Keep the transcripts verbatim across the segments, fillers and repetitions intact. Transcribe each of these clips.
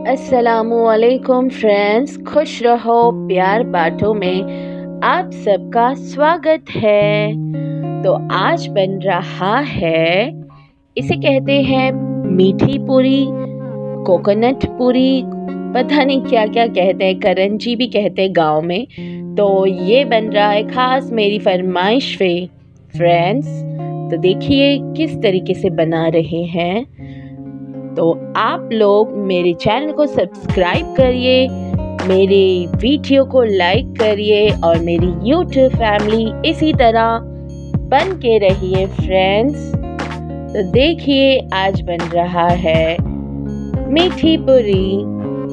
अस्सलामुअलैकुम फ्रेंड्स, खुश रहो प्यार बांटो में आप सबका स्वागत है। तो आज बन रहा है, इसे कहते हैं मीठी पूरी, कोकोनट पूरी, पता नहीं क्या क्या कहते हैं, करंजी भी कहते हैं गांव में। तो ये बन रहा है खास मेरी फरमाइश पे फ्रेंड्स। तो देखिए किस तरीके से बना रहे हैं। तो आप लोग मेरे चैनल को सब्सक्राइब करिए, मेरे वीडियो को लाइक करिए और मेरी यूट्यूब फैमिली इसी तरह बन के रहिए फ्रेंड्स। तो देखिए आज बन रहा है मीठी पूरी।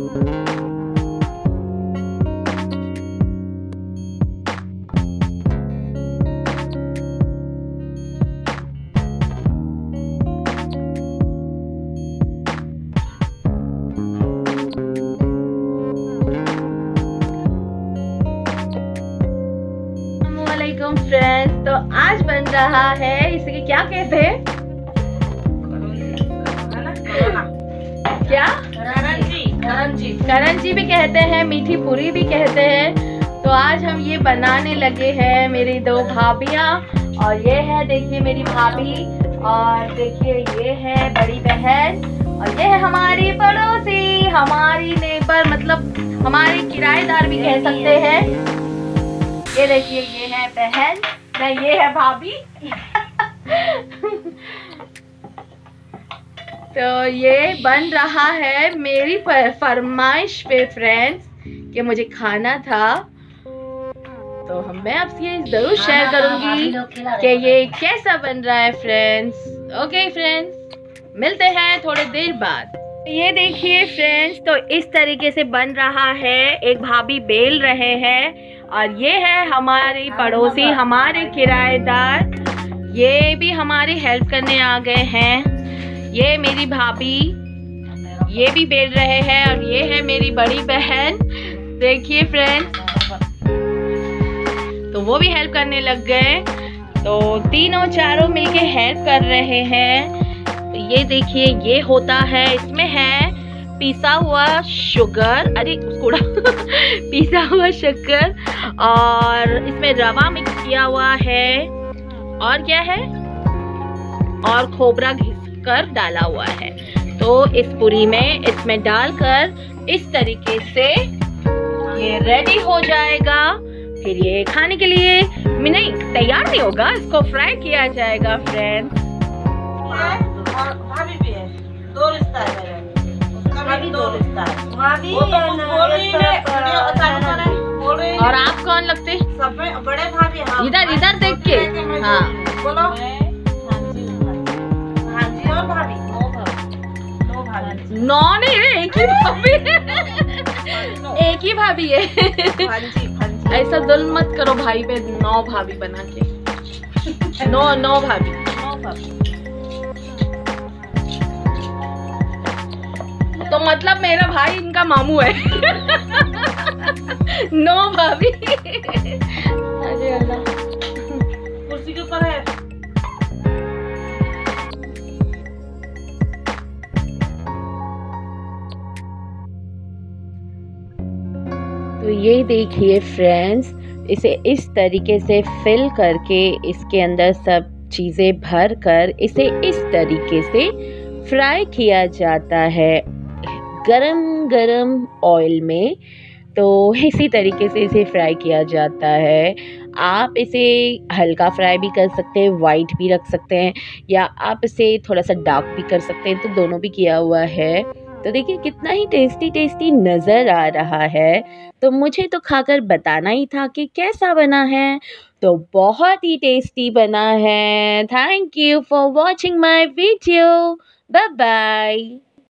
फ्रेंड्स, तो आज बन रहा है, इसे क्या कहते हैं, क्या करंजी करंजी करंजी भी कहते हैं, मीठी पूरी भी कहते हैं। तो आज हम ये बनाने लगे हैं, मेरी दो भाभियाँ, और ये है देखिए मेरी भाभी, और देखिए ये है बड़ी बहन, और ये है हमारी पड़ोसी, हमारी नेबर, मतलब हमारे किराएदार भी कह सकते हैं। ये देखिए ये है बहन, नहीं ये है भाभी। तो ये बन रहा है मेरी फरमाइश पे फ्रेंड्स, कि मुझे खाना था। तो हम मैं आपसे ये जरूर शेयर करूंगी कि ये कैसा बन रहा है फ्रेंड्स। ओके फ्रेंड्स, मिलते हैं थोड़ी देर बाद। ये देखिए फ्रेंड्स, तो इस तरीके से बन रहा है, एक भाभी बेल रहे हैं, और ये है हमारी पड़ोसी, हमारे किराएदार, ये भी हमारी हेल्प करने आ गए हैं। ये मेरी भाभी, ये भी बेल रहे हैं, और ये है मेरी बड़ी बहन, देखिए फ्रेंड्स। तो वो भी हेल्प करने लग गए, तो तीनों चारों मिलके हेल्प कर रहे हैं। तो ये देखिए ये होता है, इसमें है पिसा हुआ शुगर, अरे कूड़ा पिसा हुआ शक्कर, और इसमें रवा मिक्स किया हुआ है, और क्या है, और खोबरा घिस कर डाला हुआ है। तो इस पूरी में इसमें डालकर इस तरीके से ये रेडी हो जाएगा। फिर ये खाने के लिए नहीं तैयार नहीं होगा, इसको फ्राई किया जाएगा फ्रेंड्स। और भाभी भी है, दो रिश्ता है, उसका भी दो रिश्ता है। भाभी और आप कौन लगते? सब में बड़े भाभी। हाँ, इधर इधर देख के, हाँ बोलो। भांजी और भाभी, नौ भाभी, नौ भाभी, नौ नहीं रे, एक ही भाभी एक ही भाभी है। भांजी भांजी, ऐसा जुल्म मत करो भाई पे, नौ भाभी बना के, नौ नौ भाभी, नौ भाभी। तो मतलब मेरा भाई इनका मामू है। नो भाभी। अरे अल्लाह, कुर्सी के ऊपर है। तो ये देखिए फ्रेंड्स, इसे इस तरीके से फिल करके इसके अंदर सब चीजें भर कर इसे इस तरीके से फ्राई किया जाता है गरम गरम ऑयल में। तो इसी तरीके से इसे फ्राई किया जाता है। आप इसे हल्का फ्राई भी कर सकते हैं, वाइट भी रख सकते हैं, या आप इसे थोड़ा सा डार्क भी कर सकते हैं। तो दोनों भी किया हुआ है। तो देखिए कितना ही टेस्टी टेस्टी नज़र आ रहा है। तो मुझे तो खाकर बताना ही था कि कैसा बना है। तो बहुत ही टेस्टी बना है। Thank you for watching my video. Bye bye.